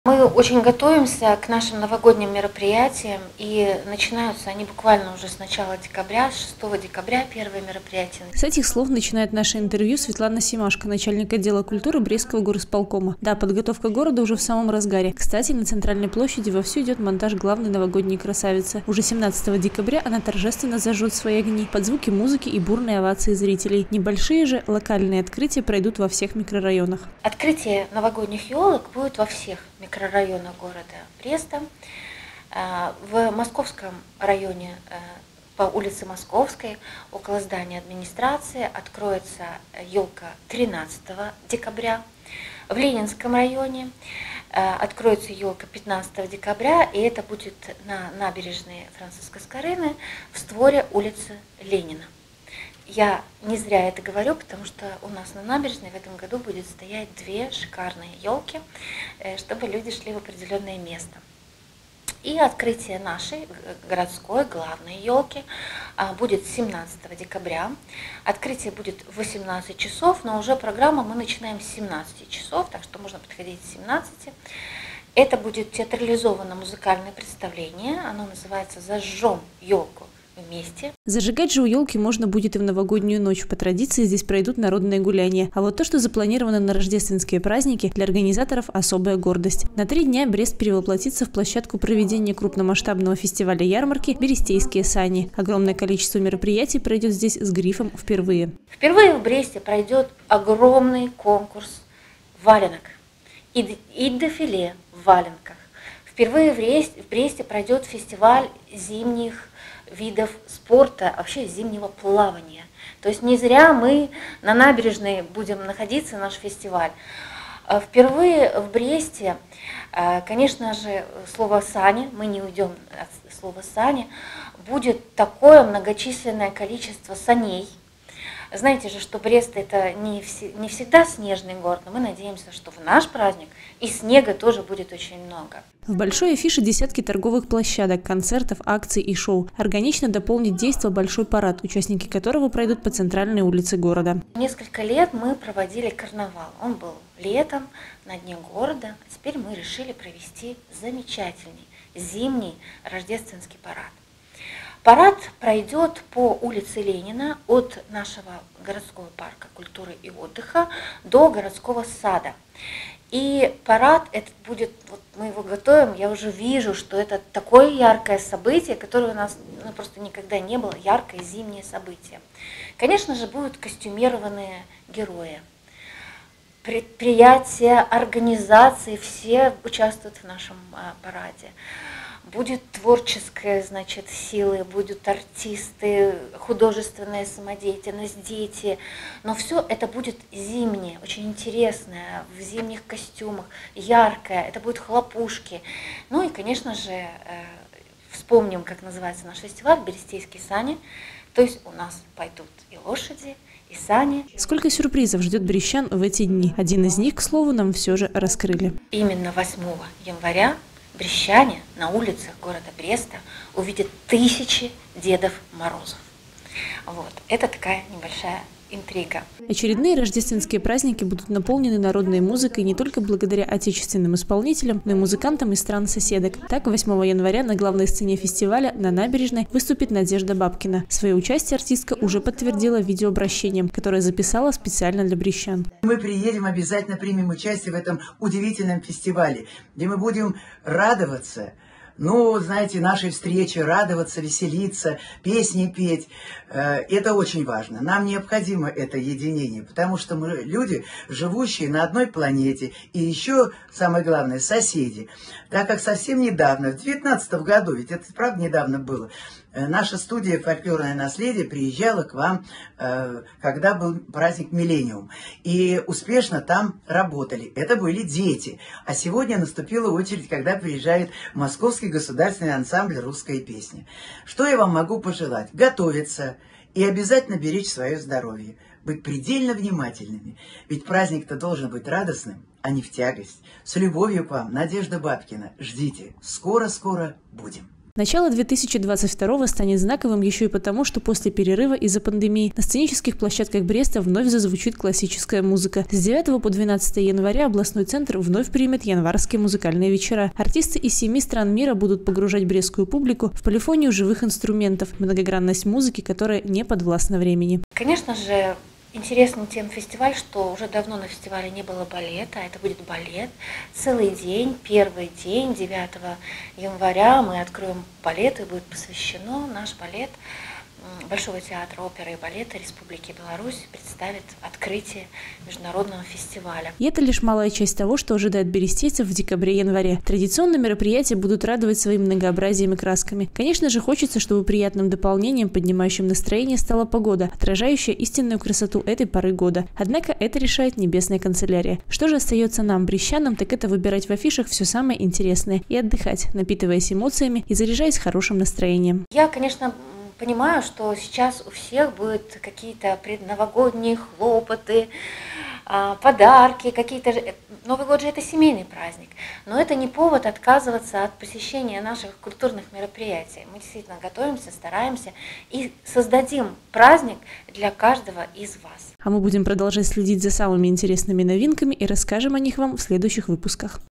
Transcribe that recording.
Мы очень готовимся к нашим новогодним мероприятиям, и начинаются они буквально уже с начала декабря, с 6 декабря первые мероприятия. С этих слов начинает наше интервью Светлана Семашко, начальник отдела культуры Брестского горосполкома. Да, подготовка города уже в самом разгаре. Кстати, на центральной площади вовсю идет монтаж главной новогодней красавицы. Уже 17 декабря она торжественно зажжет свои огни под звуки музыки и бурные овации зрителей. Небольшие же локальные открытия пройдут во всех микрорайонах. Открытие новогодних елок будет во всех микрорайонах города Бреста. В Московском районе по улице Московской около здания администрации откроется елка 13 декабря. В Ленинском районе откроется елка 15 декабря, и это будет на набережной Франциска Скорины в створе улицы Ленина. Я не зря это говорю, потому что у нас на набережной в этом году будет стоять две шикарные елки, чтобы люди шли в определенное место. И открытие нашей городской главной елки будет 17 декабря. Открытие будет в 18 часов, но уже программу мы начинаем с 17 часов, так что можно подходить с 17. Это будет театрализованное музыкальное представление, оно называется «Зажжем елку вместе». Зажигать же у елки можно будет и в новогоднюю ночь. По традиции здесь пройдут народные гуляния. А вот то, что запланировано на рождественские праздники, для организаторов особая гордость. На 3 дня Брест перевоплотится в площадку проведения крупномасштабного фестиваля ярмарки «Берестейские сани». Огромное количество мероприятий пройдет здесь с грифом «Впервые». Впервые в Бресте пройдет огромный конкурс валенок и дефиле в валенках. Впервые в Бресте пройдет фестиваль зимних видов спорта, вообще зимнего плавания. То есть не зря мы на набережной будем находиться, наш фестиваль. Впервые в Бресте, конечно же, слово «сани», мы не уйдем от слова «сани», будет такое многочисленное количество саней. Знаете же, что Брест это не всегда снежный город, но мы надеемся, что в наш праздник и снега тоже будет очень много. В большой афише десятки торговых площадок, концертов, акций и шоу. Органично дополнит действо большой парад, участники которого пройдут по центральной улице города. Несколько лет мы проводили карнавал. Он был летом на Дне города. А теперь мы решили провести замечательный зимний рождественский парад. Парад пройдет по улице Ленина от нашего городского парка культуры и отдыха до городского сада. И парад этот будет, вот мы его готовим, я уже вижу, что это такое яркое событие, которое у нас просто никогда не было, яркое зимнее событие. Конечно же, будут костюмированные герои. Предприятия, организации, все участвуют в нашем параде. Будет творческая, значит, сила, будут артисты, художественная самодеятельность, дети. Но все это будет зимнее, очень интересное, в зимних костюмах, яркое. Это будут хлопушки. Ну и, конечно же, вспомним, как называется наш фестиваль «Берестейские сани». То есть у нас пойдут и лошади, и сани. Сколько сюрпризов ждет брестян в эти дни? Один из них, к слову, нам все же раскрыли. Именно 8 января брестяне на улицах города Бреста увидят тысячи Дедов Морозов. Вот. Это такая небольшая интрига. Очередные рождественские праздники будут наполнены народной музыкой не только благодаря отечественным исполнителям, но и музыкантам из стран-соседок. Так, 8 января на главной сцене фестиваля на набережной выступит Надежда Бабкина. Свое участие артистка уже подтвердила видеообращением, которое записала специально для брестян. Мы приедем, обязательно примем участие в этом удивительном фестивале, где мы будем радоваться. Ну, знаете, нашей встрече, радоваться, веселиться, песни петь. Это очень важно. Нам необходимо это единение, потому что мы люди, живущие на одной планете, и еще, самое главное, соседи. Так как совсем недавно, в 2019 году, ведь это правда недавно было, наша студия «Фольклорное наследие» приезжала к вам, когда был праздник «Миллениум». И успешно там работали. Это были дети. А сегодня наступила очередь, когда приезжает Московский государственный ансамбль «Русская песня». Что я вам могу пожелать? Готовиться и обязательно беречь свое здоровье. Быть предельно внимательными. Ведь праздник-то должен быть радостным, а не в тягость. С любовью к вам, Надежда Бабкина. Ждите. Скоро-скоро будем. Начало 2022 станет знаковым еще и потому, что после перерыва из-за пандемии на сценических площадках Бреста вновь зазвучит классическая музыка. С 9 по 12 января областной центр вновь примет январские музыкальные вечера. Артисты из 7 стран мира будут погружать брестскую публику в полифонию живых инструментов, многогранность музыки, которая не подвластна времени. Конечно же, интересный тем фестиваль, что уже давно на фестивале не было балета, это будет балет. Целый день, первый день, 9 января мы откроем балет, и будет посвящено наш балет Большого театра оперы и балета Республики Беларусь представит открытие международного фестиваля. И это лишь малая часть того, что ожидает берестейцев в декабре-январе. Традиционно мероприятия будут радовать своим многообразием и красками. Конечно же, хочется, чтобы приятным дополнением, поднимающим настроение, стала погода, отражающая истинную красоту этой поры года. Однако это решает небесная канцелярия. Что же остается нам, брестчанам, так это выбирать в афишах все самое интересное и отдыхать, напитываясь эмоциями и заряжаясь хорошим настроением. Я, конечно, понимаю, что сейчас у всех будут какие-то предновогодние хлопоты, подарки, какие-то... Новый год же это семейный праздник, но это не повод отказываться от посещения наших культурных мероприятий. Мы действительно готовимся, стараемся и создадим праздник для каждого из вас. А мы будем продолжать следить за самыми интересными новинками и расскажем о них вам в следующих выпусках.